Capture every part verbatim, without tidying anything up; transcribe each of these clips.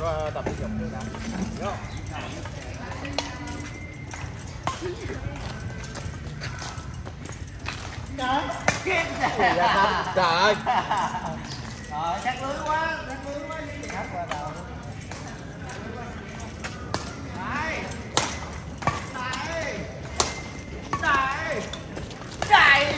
cho tập thể dục nữa nè. Vô. Trời kiếm Trời ơi. Rồi sát lưới quá, sát lưới quá đi hết qua đầu. Đây. Đây. Đây. Đây.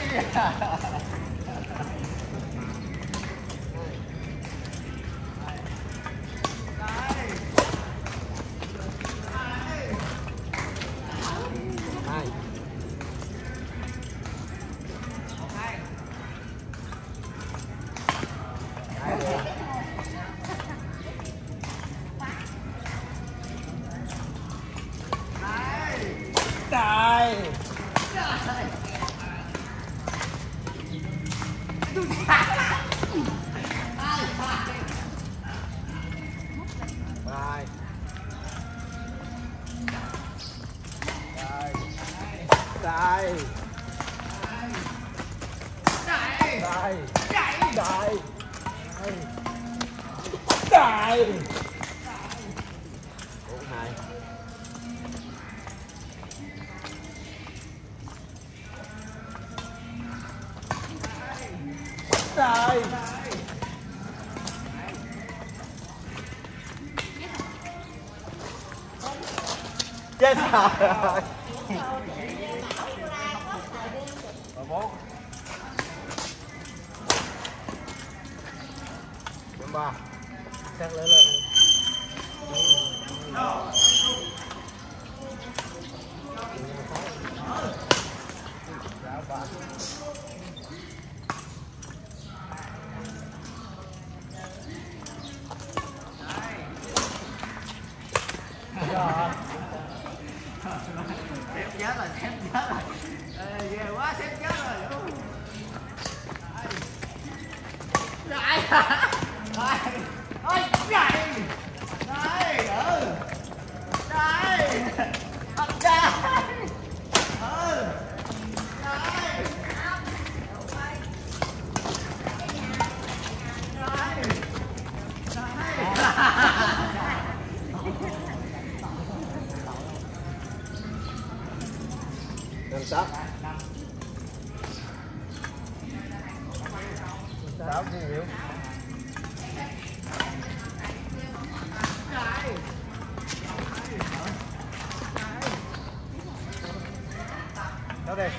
Trời. Rồi. Đây. Đây. Đây. Đây. Đây. Bốn hai. Đây. Chết rồi. Bốn. Năm ba. Sát lên lên. Xếp chết rồi, xếp chết rồi. Ê, ghê quá, xếp chết rồi. Đây. Đây. Ôi, đây. Đây, ừ. Đây. Thật ra. Ừ. Đây. Năm sáu. Sáu nhiều. Đâu đây.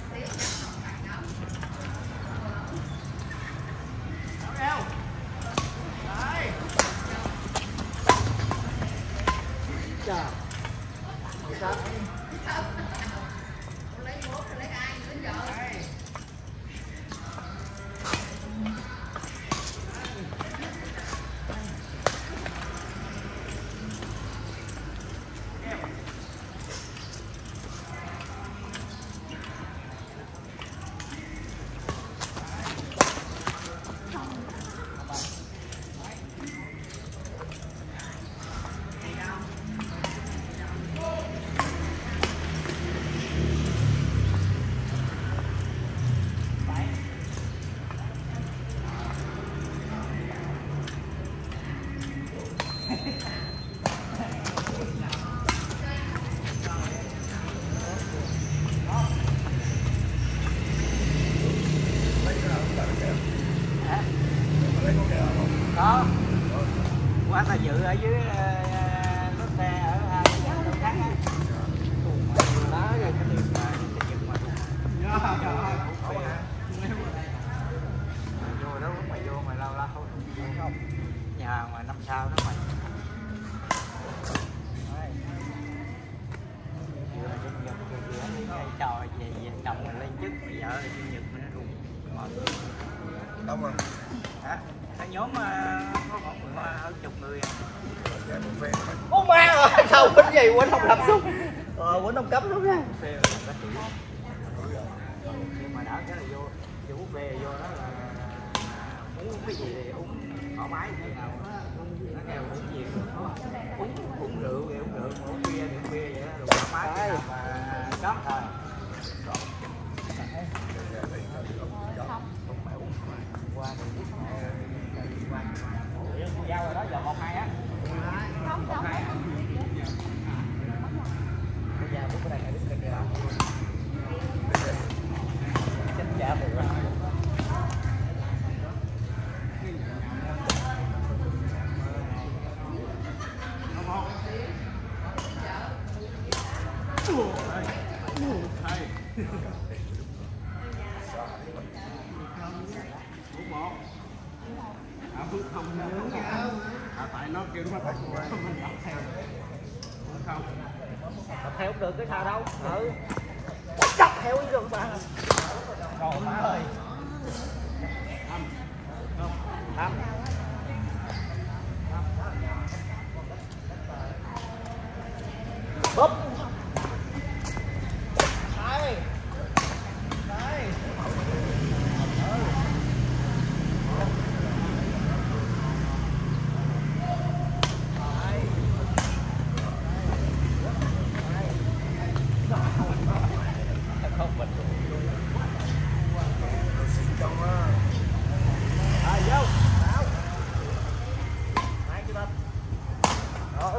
Chà. Sao? Đó. Qua ta dự ở dưới lớp xe ở đâu khác á. Đá rồi cái tiền mà nhưng mà Trời ơi. vô đó mày vô mày lao lao không Nhà mà năm sau đó mày. Trời về về chồng mình lên chức bây giờ thì sinh nhật mình nó rụng đâu mà hả? Cái nhóm có khoảng mười hơn chục người à. Ô ma rồi sao quýnh gì quýnh không đập xuống ờ quýnh không cấm xuống nha Nhưng mà đỡ cái là vô vô bút bê vô đó là uống cái gì thì uống thoải mái thế nào nó kêu uống gì uống uống rượu thì uống rượu mà uống bia thì uống bia vậy đó rồi thoải mái mà chót thôi. Qua thì giao rồi đó giờ một hai á. không muốn à, tại nó kêu nó bắt mình đọc theo không đọc theo không được cái sao đâu. Ừ đọc theo cái đường mà còn má ơi năm búp đây đây không mình à vô nào hai cái bên ừ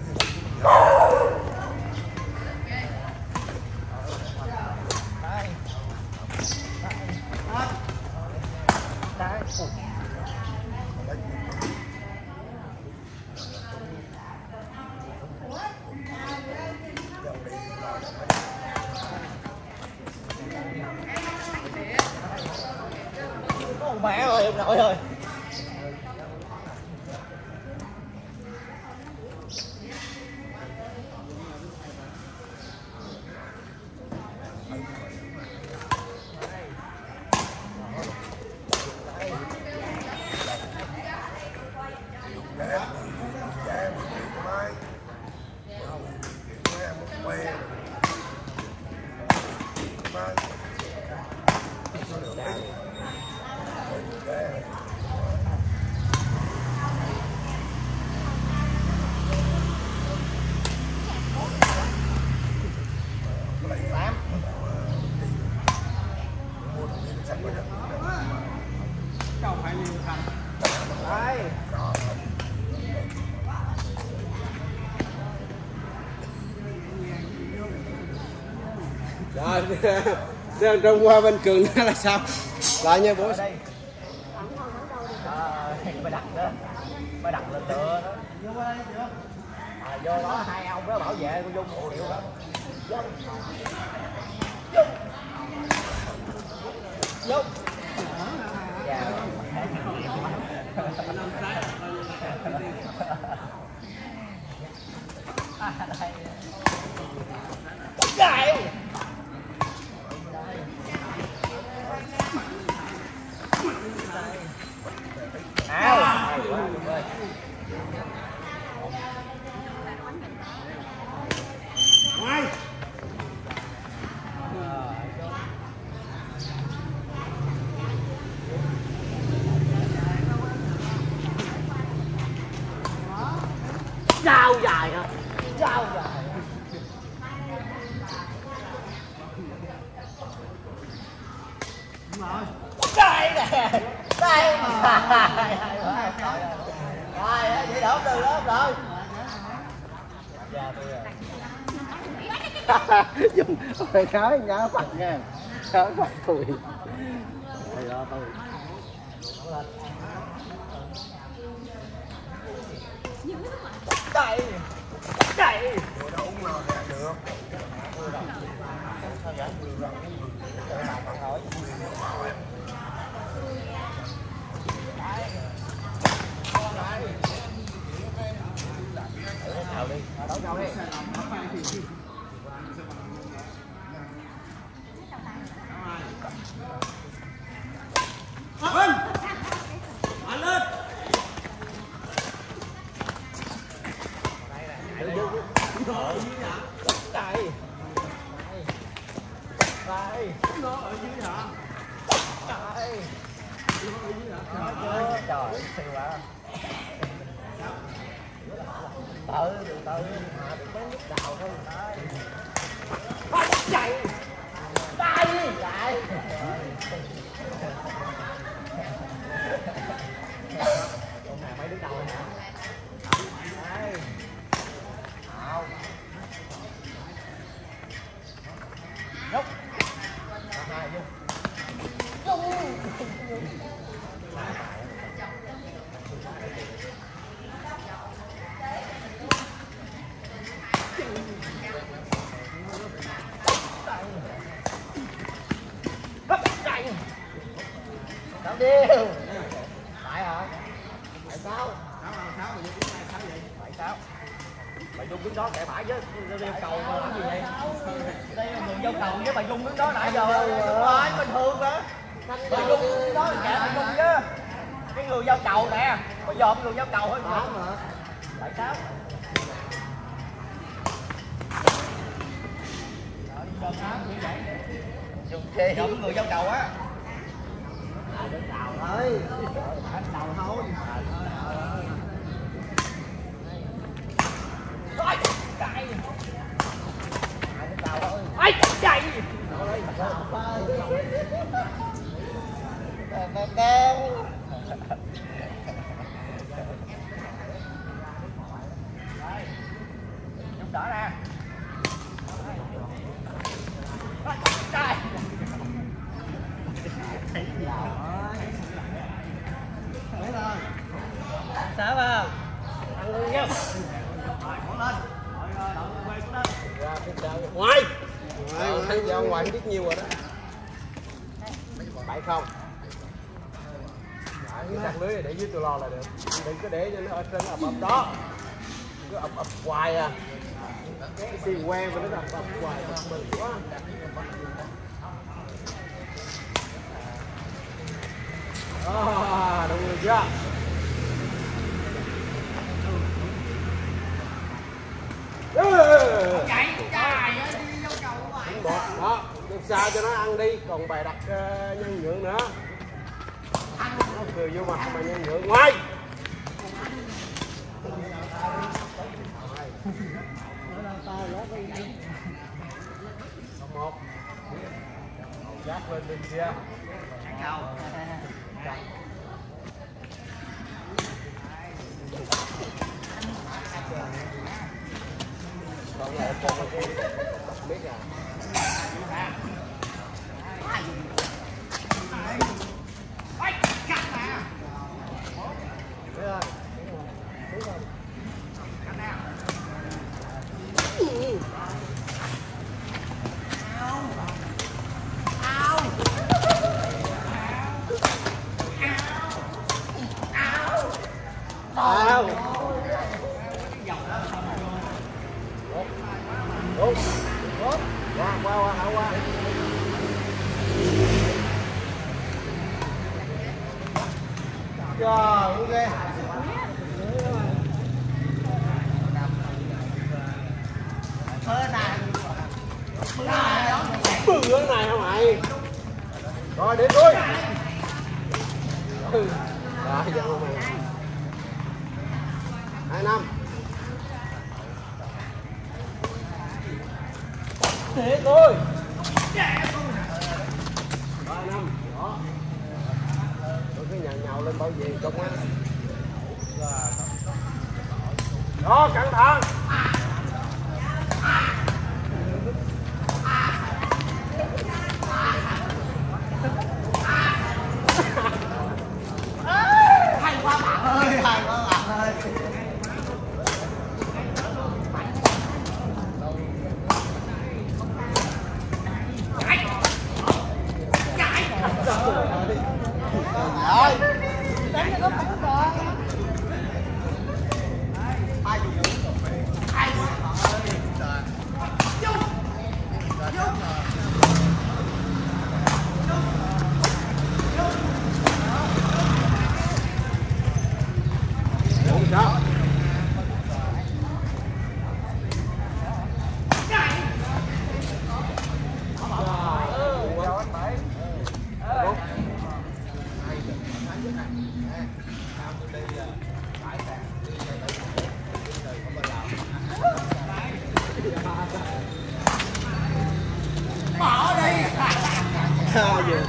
mẹ ơi em nội ơi đâu phải liên thành đây rồi đang trong qua bên Cường đó là sao lại nha bố đây à, phải đặt đó phải đặt lên tựa đó à, vô đó hai ông đó bảo vệ của Dung một triệu đó Dung Dung Dung dạ à, đây đây áo hay quá đúng rồi ngoài sao dài hả sao dài đây nè đây rồi vậy đổ từ đó rồi dùng phải nói nhớ phật nha nhớ phật tôi thầy đó tôi đây đây nào đi đấu nhau đi lên mạnh lên đây đây nó ở dưới hả đây nó ở dưới hả trời siêu quá tự từ từ mà đừng có nhức đầu thôi đấy chạy đây chạy con này mấy đứa đầu hả đây nào nhúc hai vô sáu sáu mà vô sáu vậy bảy sáu bà Dung đứng đó kệ bãi chứ đeo cầu mà làm gì vậy đây là người giao cầu với bà Dung đứng đó nãy giờ đúng rồi bình thường đó bà Dung đứng đó kệ bà Dung chứ cái người giao cầu nè có dòm người giao cầu thôi mà bảy sáu Dung chi dòm người giao cầu á đến đầu thôi đến đầu thôi Ôi, chạy. Ai chạy. Đen đen. Chúng đỡ nè. Chạy. Sao vào? Ăn luôn nha. Lên. Ngoài Ngoài, thấy ra ngoài không biết nhiêu rồi đó. Bảy không. Cái sạc lưới này để dưới tôi lo là được. Đừng có để cho nó ở trên ập ập đó. Cứ ập ập hoài à. Cái xì quen mà nó ập ập hoài ập mình quá. À, đúng rồi chưa? chạy chạy đi vô cầu vậy. Đó, đem xa cho nó ăn đi, còn bài đặt uh, nhân nhượng nữa. Nó cười vô mặt mà nhân nhượng ngoài. Một. Gác lên bên kia. cầu Còn lại còn cái biết à. Ao. Đúng. Đúng. Qua qua qua hảo qua. Trời ơi. Bữa này không mày. Rồi đến đuôi. Ừ. Rồi giờ mày. Hai năm. Thế thôi. Ba năm. Đó. Tôi cứ nhào nhào lên bảo vệ công an. Đó, cẩn thận. hay quá bạn ơi, hay quá bạn ơi. Rồi. Đánh cho nó phóng rồi. Hai chục. Hai quá. Chung. Chung. Đúng sao? Bỏ đi. Sao vậy?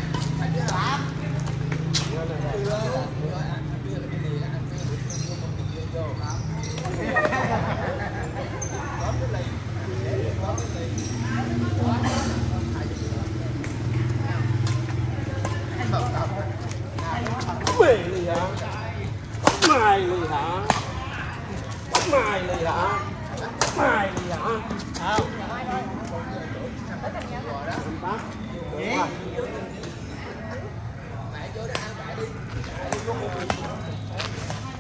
Mày đi hả? Mày đi hả? Mày đi hả? Mày đi hả? Sao? Bác. Gì? Mẹ vô đó ăn lại đi.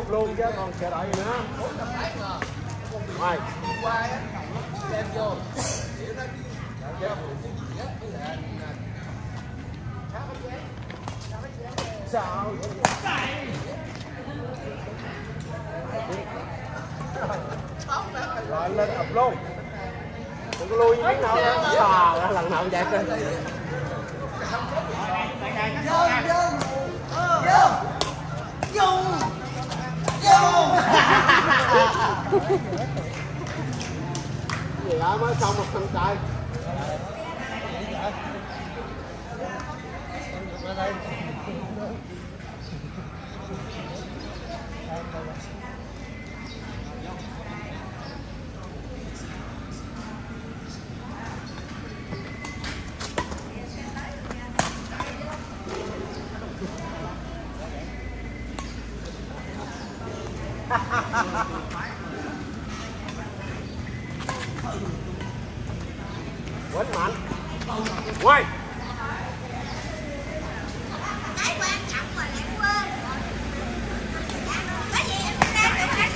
ập luôn chứ còn chờ đợi gì nữa. Rồi. Đem vô. Sao? Rồi lên ập luôn. Đừng có lui miếng nào nữa. Trời, lần nào vậy cơ. Vô, vô. Vô. Vô. Vô. Gì đó mới xong một thằng trai. Quấn mạnh. Quay. Cái quan trọng mà lại quên. Cái gì em cũng đang được anh.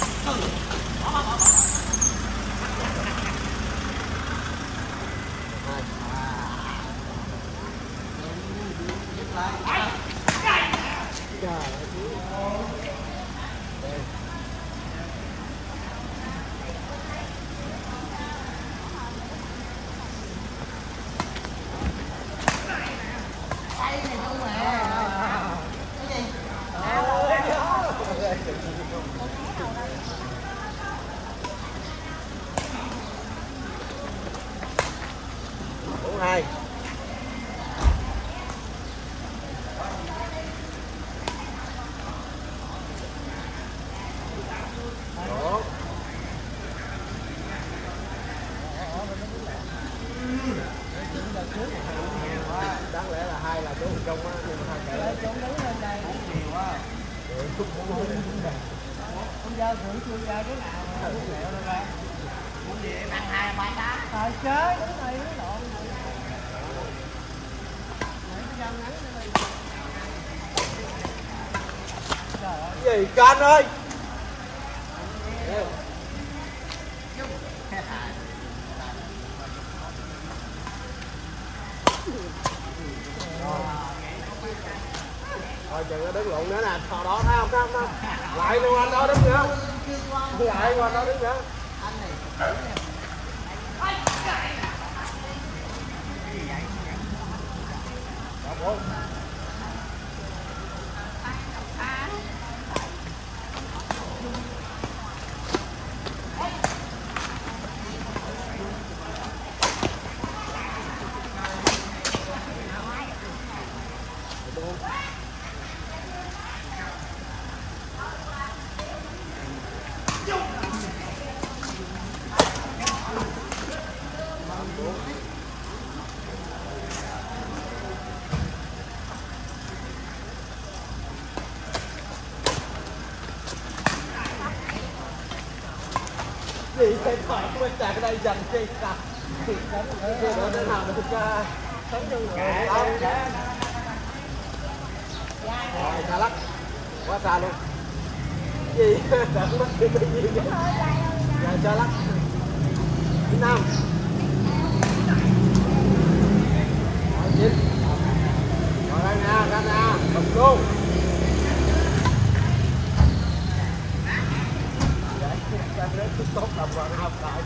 Bốn hai. Bốn. Đáng lẽ là hai là chỗ thành công á, nhưng mà hai kệ. Chỗ đứng lên đây. Nhiều quá. Bây giờ thử chui ra cái nào mà muốn lẹo đâu ra. Muốn gì em ăn hai ba tám. Trời chơi đứng đây nó lộn. Gì can ơi. Thôi chừng nó đứng lộn nữa nè, thò đó thấy không, thấy không, thấy không? Lại luôn anh đó đứng nữa. Lại qua đó đứng nữa. Đó, gì cái thoại của bên trạc ở đây dần chi cặp thì sống chưa được thế nào được sống cho người không rồi xa lắc quá xa luôn gì đã cũng bắt kịp cái gì vậy giờ xa lắc thứ năm rồi chín rồi ra nha ra nha tập luôn tốt đồng vào học lại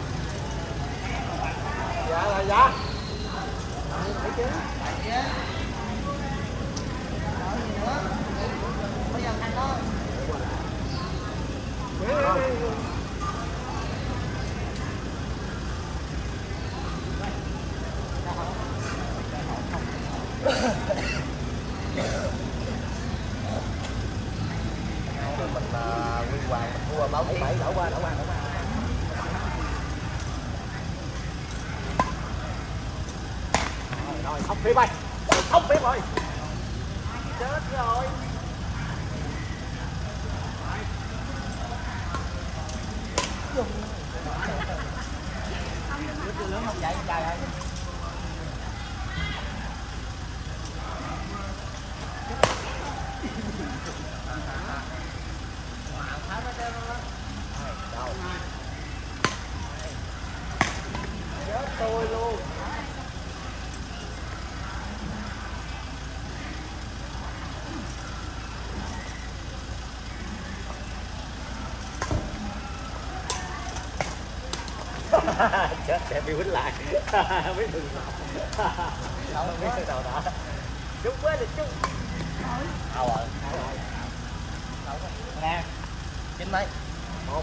dạ là dạ phải chứ phải chứ rồi gì nữa bây giờ thành thôi mình là Nguyên Hoàng mình thua báo bảy bảy đổ qua đổ qua đổ qua rồi không phía bay không phía rồi chết rồi chưa lớn không vậy trời ơi tôi luôn. Chết sẽ bị quýnh lại. Biết đường nào. Không biết từ đầu đó. Trúng quá thì trúng. Đâu rồi? Nè. Chín mấy? Một.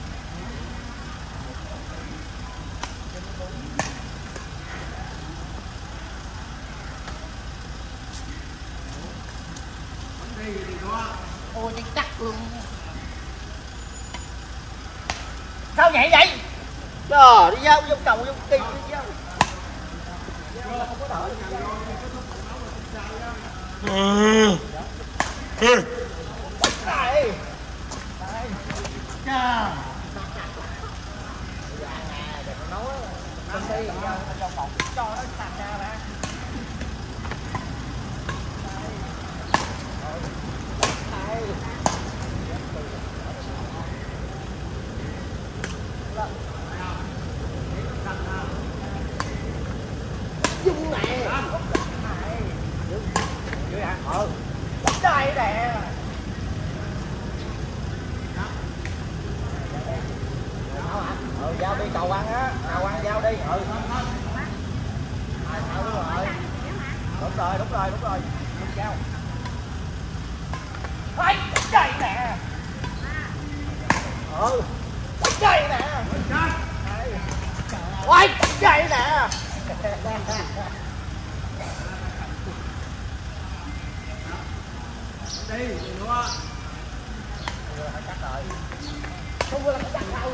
Ôi chắc chắc luôn. Sao nhảy vậy? Trời đi vô, vô cầu, vô kỳ đi vô. Không có đợi. Ừ. Ừ. Đây. Đây. Chà. Để con nấu công ty trong phòng cho nó sạch ra ra. Đây. Dung nè. Dưới hả? Ừ. Đây nè. Ừ, giao đi cầu ăn á, cầu ăn giao đi. Ừ. À, sao đúng rồi. Đúng rồi, đúng rồi, đúng rồi. Đúng giao. Ây, đây nè. Ừ. Đây nè. Ôi, đây nè. Đi, đúng không? Phải cắt rồi. Không có là cắt đâu.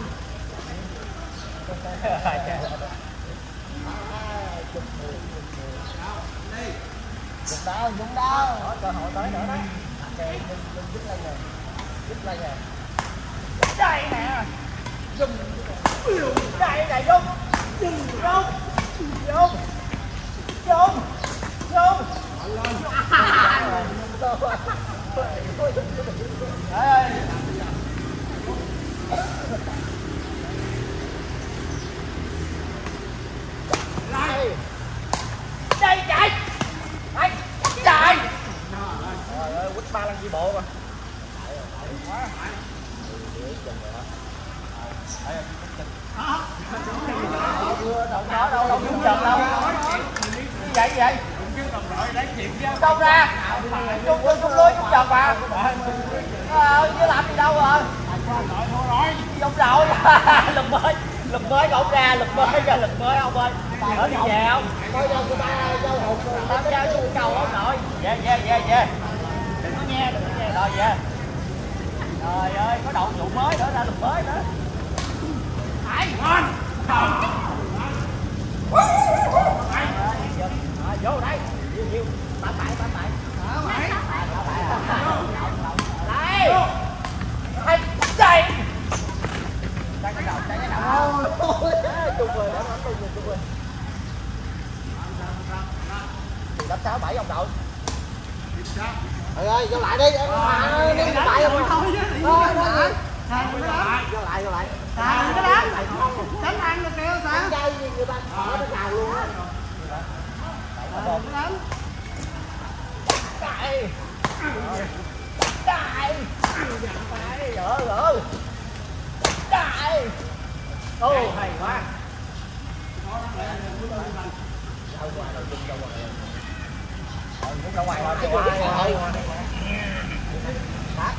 Dùng đâu, dùng đâu. Có cơ hội tới nữa đó. Ok, dùng, dùng dứt lên nè. Dứt lên nè. Đây nè. Dùng. Đây nè, dùng. Dùng, dùng. Dùng. Dùng. Dùng. Đây. Đây. Đây chạy. Đây. Chạy. Trời ơi, quýt ba lần đi bộ mà. Quá. Đâu đó đâu đâu chung trần đâu. Như vậy vậy. Đâu ra? Chung chung chung lưới chung trần mà. Ờ, chứ làm gì đâu rồi. Chung rồi. Lần mới. Lần mới không ra, lần mới ra, lần mới ông ơi. Ở đi về không? Coi giờ người ta giao hộp rồi. Tao giao chung cầu không nội. Về về về về. Đừng có nghe, đừng có nghe rồi về. Trời ơi, có đậu vụ mới nữa, ra lần mới nữa. Ai? Ngon. À, vô đây. Nhiều nhiều. Tám bảy, tám bảy. Tám bảy. Đây. Hai đây. Đang cái đầu, đang cái đầu. Chung rồi, để nó chung rồi, chung rồi. Đập sáu bảy ông đội. Trời ơi, vô lại đi. Em mà đi lại rồi thôi chứ. Thôi thôi. Vô lại, vô lại. Sao cái đó? Đánh ăn được kêu sao? Ăn chay gì người ta ở bên nào luôn á. Cái lắm. Đại. Đại. Đại. Gỡ gỡ. Đại. Ô hay quá. Ra ngoài rồi, ra ngoài rồi. Ờ, muốn ra ngoài rồi, ra ngoài rồi. Bác.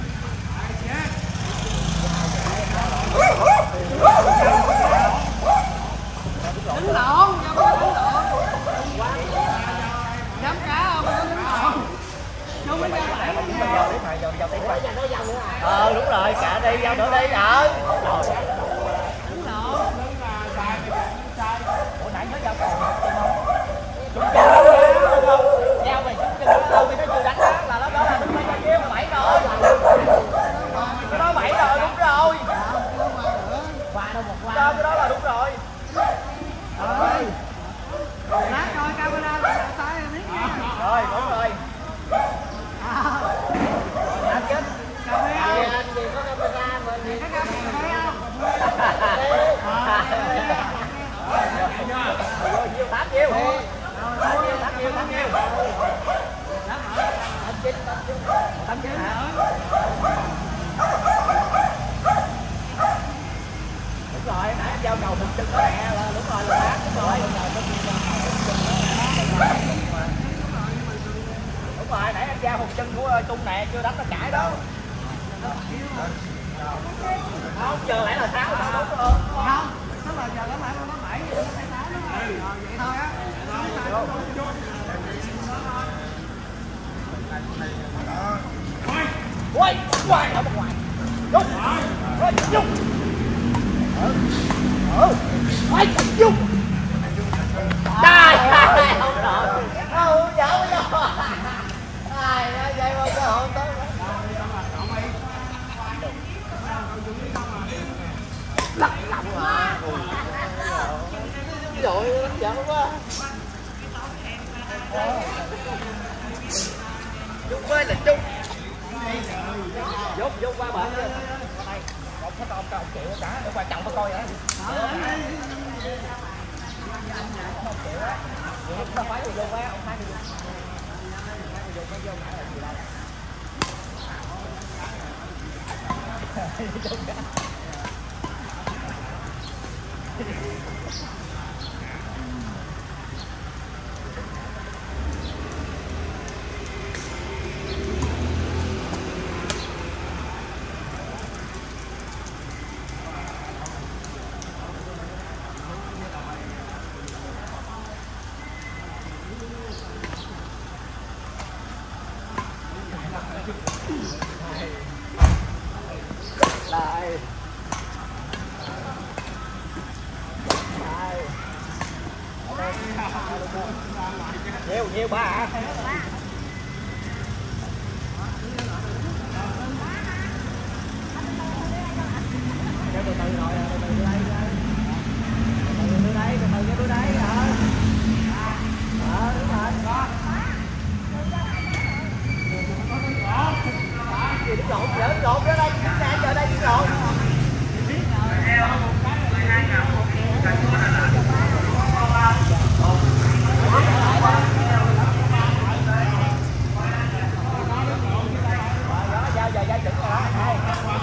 Đánh lộn, cho con đánh lộn. Dám cá không? Đánh lộn. Chung với nhau bảy. Giao tiếp này, giao giao tiếp này. Ờ đúng rồi, cả đi, giao nữa đi. Ờ. Đánh lộn. Ủa nãy mới giao cầu chung không? Chung chung không? Giao mày chung chung đó, vì nó chưa đánh á, là nó đó là đúng bao nhiêu? Bảy rồi. Cái đó bảy rồi, đúng rồi. Qua đâu một qua. Cho cái đó là đúng rồi. Rồi. Lát coi camera sai rồi biết nha. Rồi, đúng rồi. Anh chết. Cà phê không? Anh gì có camera mà Có cà phê không? tám chín hả? Đúng rồi, nãy em giao cầu một chân đó nè, là đúng rồi, là bác, đúng rồi. Đúng rồi, nãy em giao một chân của Trung nè, chưa đánh nó cãi đó. Không, giờ lại là sáu sao đúng không? Không, tức là giờ nó lại nó bảy vậy nó sáu đúng không? Vậy thôi á. Ui, ngoài ở bên ngoài. Dung. Rồi, Dung. Ừ. Ừ. Ôi, Dung. Trời ơi, không nổi. Không, giỡn với nhau. Ai nói vậy mà cơ hội tốt. Lắc lắm mà. Rồi, giỡn quá. Dung ơi là Dung. Dốt dốt qua bển đi. Qua đây. Ông thích ông cho ông chịu cả, để quan trọng phải coi vậy. Ông chịu á. Vậy không phải người vô quá, ông phải người vô. Người vô mới vô ngã là gì đâu. Lại. Nhiều nhiều ba hả? Từ từ rồi, từ từ đây, từ từ đây, từ từ từ đây, hả? Ờ, đúng rồi. Gì đứng lộn, giờ đứng lộn đó đây, nè, giờ đây đứng lộn. Giao giờ giao chừng rồi đó.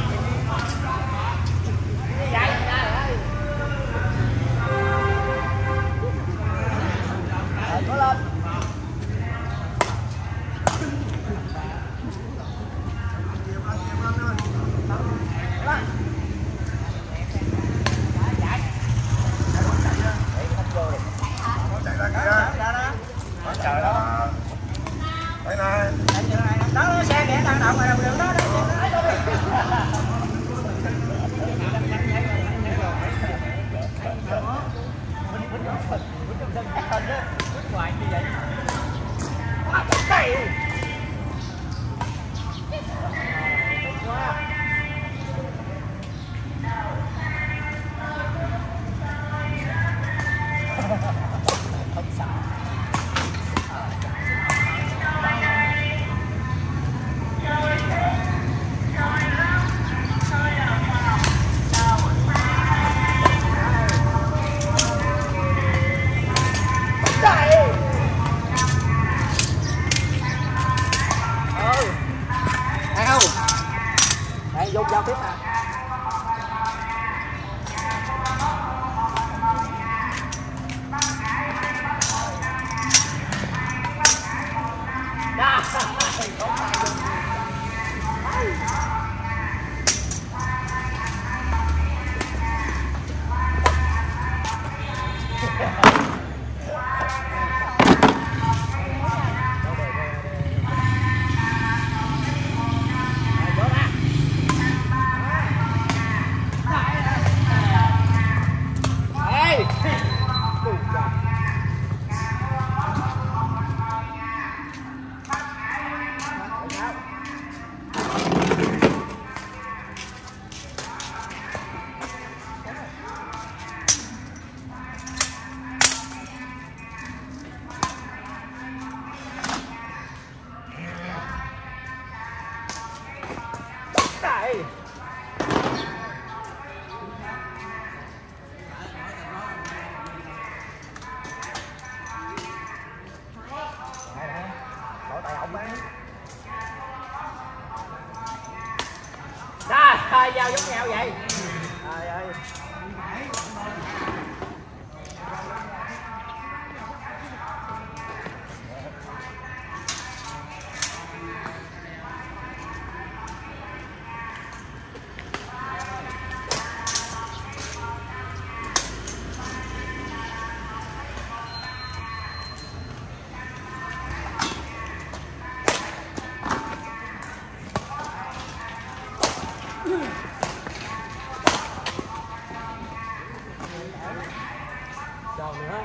Như vậy, rồi có lên. Trời đó. Đây này. Đó đó xe kẻ đang đậu ngoài đầu đường đó đó. Ngoài như vậy. Không sợ. Đây, vô giao tiếp nè. Đó. tay giao giống nhau vậy. Trời ơi. Chào nữa.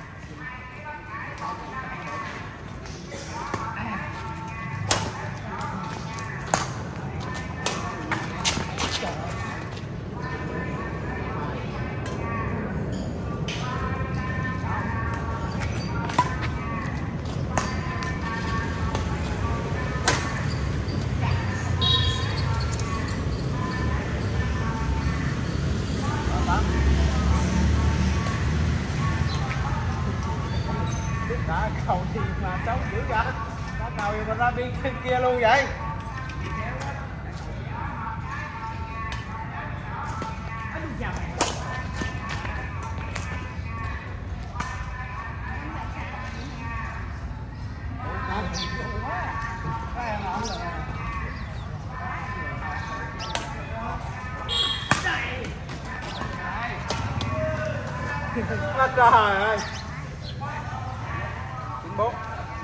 Đã cầu thì mà sống dữ vậy, đã cầu thì mà ra bên kia luôn vậy. Má trời ơi. chín bốn.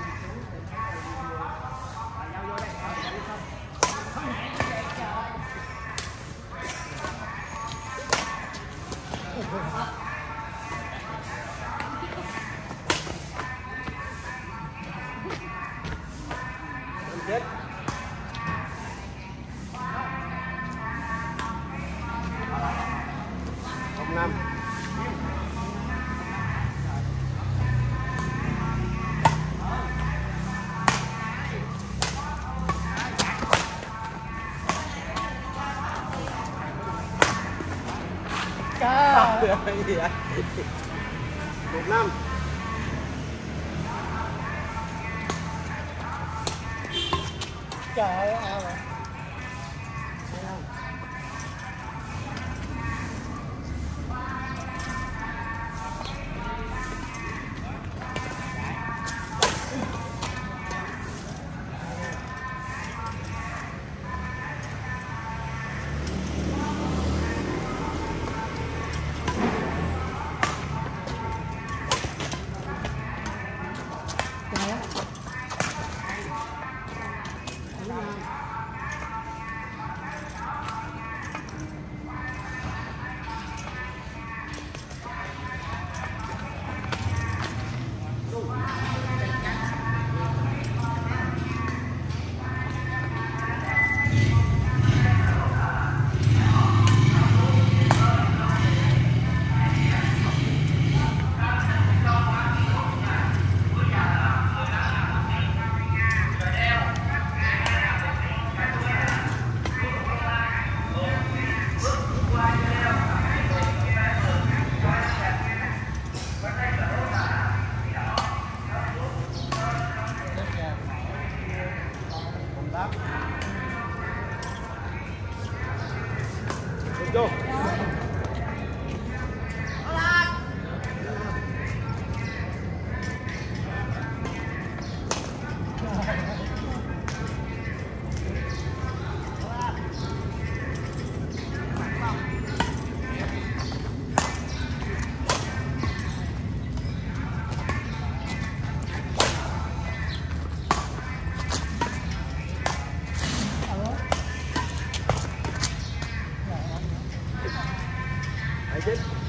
Chết. Không năm. Trời ơi gì vậy? Một năm. Trời ơi ao rồi. Vô. Đấy chứ.